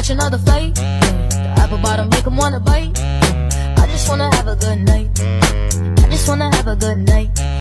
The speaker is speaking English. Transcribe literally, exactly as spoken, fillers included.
catch another flight. The apple bottom make 'em wanna bite. I just wanna have a good night. I just wanna have a good night.